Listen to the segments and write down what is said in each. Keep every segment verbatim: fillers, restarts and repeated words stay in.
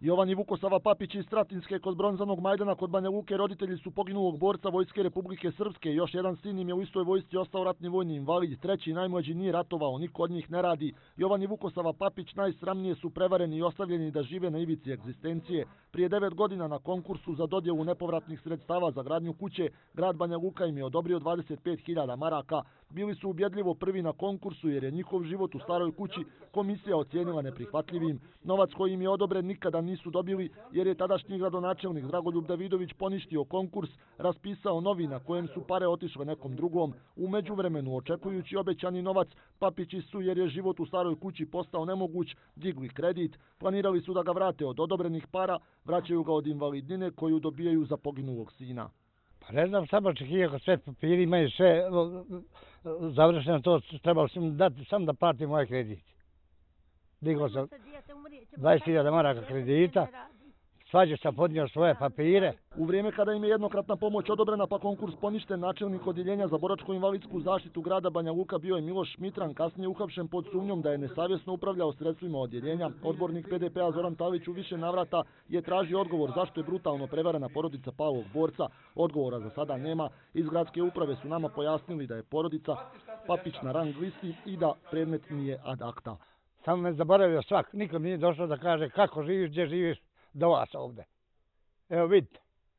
Jovan i Vukosava Papić iz Stratinske kod Bronzanog Majdana kod Banja Luke roditelji su poginulog borca Vojske Republike Srpske. Još jedan sin im je u istoj vojsci ostao ratni vojni invalid. Treći najmlađi nije ratovao, niko od njih ne radi. Jovan i Vukosava Papić najsramnije su prevareni i ostavljeni da žive na ivici egzistencije. Prije devet godina na konkursu za dodjelu nepovratnih sredstava za gradnju kuće, grad Banja Luka im je odobrio dvadeset pet hiljada maraka. Bili su ubjedljivo prvi na konkursu jer je njihov život u staroj kući komisija ocijenila neprihvatljivim. Novac koji im je odobren nikada nisu dobili jer je tadašnji gradonačelnik Dragoljub Davidović poništio konkurs, raspisao novi na kojem su pare otišle nekom drugom. U međuvremenu, očekujući obećani novac, Papići su, jer je život u staroj kući postao nemoguć, digli kredit. Planirali su da ga vrate od odobrenih para, vraćaju ga od invalidnine koju dobijaju za poginulog sina. Pa ne znam, samo očekivao ako sve papiri imaju sve završeno, to trebalo sam dati sam da platim moj kredit. Digao sam dvadeset hiljada maraka kredita, svađe sam podnio svoje papire. U vrijeme kada im je jednokratna pomoć odobrena pa konkurs poništen, načelnik odjeljenja za boračko-invalidsku zaštitu grada Banja Luka bio je Miloš Šmitran, kasnije uhapšen pod sumnjom da je nesavjesno upravljao sredstvima odjeljenja. Odbornik P D P-a Zoran Talić u više navrata je tražio odgovor zašto je brutalno prevarena porodica palog borca. Odgovora za sada nema. Iz gradske uprave su nama pojasnili da je porodica Papić na rang listi i da predmet nije ad acta. Samo me zaboravio svak, nikom nije došao da kaže kako živiš, gdje živiš do vas ovdje. Evo vidite,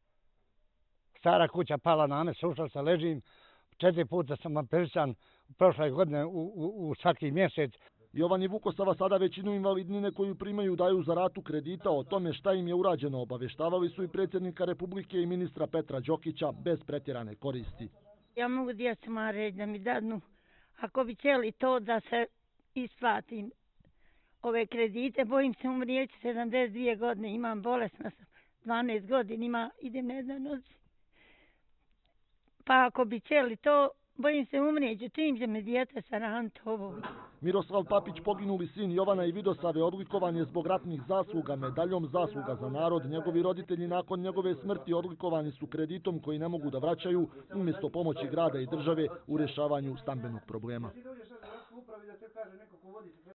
stara kuća pala na me, slušao se, ležim, četiri puta sam operisan prošle godine u, u, u svaki mjesec. Jovan i Vukosava sada većinu invalidnine koju primaju daju za ratu kredita. O tome šta im je urađeno obaveštavali su i predsjednika Republike i ministra Petra Đokića bez pretjerane koristi. Ja mogu djecima reći da mi dadnu, ako bi htjeli to da se isplatim ove kredite, bojim se umrijeći, sedamdeset dvije godine, imam bolesna sam, dvanaest godina, ima, idem na jednoj nozi. Pa ako bi htjeli to, bojim se umrijeći, čim će me dijete saraniti ovo. Miroslav Papić, poginuli sin Jovana i Vidosave, odlikovan je zbog ratnih zasluga, medaljom zasluga za narod. Njegovi roditelji nakon njegove smrti odlikovani su kreditom koji ne mogu da vraćaju umjesto pomoći grada i države u rješavanju stambenog problema.